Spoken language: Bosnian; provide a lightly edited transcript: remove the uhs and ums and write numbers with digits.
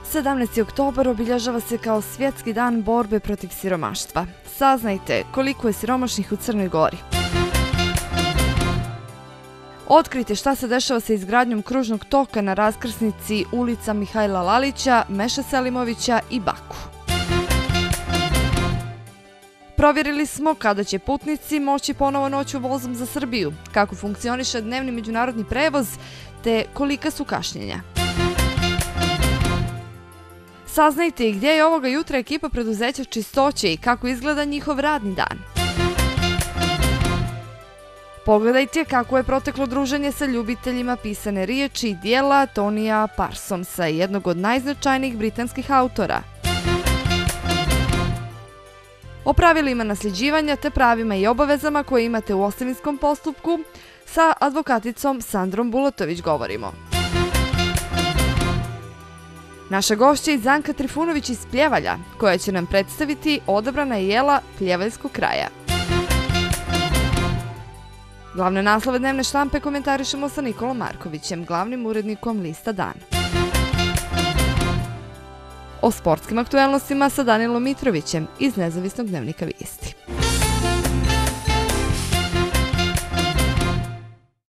17. oktobar obilježava se kao Svjetski dan borbe protiv siromaštva. Saznajte koliko je siromašnih u Crnoj Gori. Otkrite šta se dešava sa izgradnjom kružnog toka na raskrsnici ulica Mihajla Lalića, Meše Selimovića i Baku. Provjerili smo kada će putnici moći ponovo noću vozom za Srbiju, kako funkcioniše dnevni međunarodni prevoz, te kolika su kašnjenja. Saznajte gdje je ovoga jutra ekipa preduzeća Čistoće i kako izgleda njihov radni dan. Pogledajte kako je proteklo druženje sa ljubiteljima pisane riječi i dijela Tonija Parsonsa, jednog od najznačajnijih britanskih autora. O pravilima nasljeđivanja te pravima i obavezama koje imate u ostavinskom postupku sa advokaticom Sandrom Bulatović govorimo. Naša gošća je Zanka Trifunović iz Pljevalja, koja će nam predstaviti odabrana jela pljevaljskog kraja. Glavne naslove dnevne štampe komentarišemo sa Nikolom Markovićem, glavnim urednikom lista Dan. O sportskim aktuelnostima sa Danilom Mitrovićem iz Nezavisnog dnevnika Vijesti.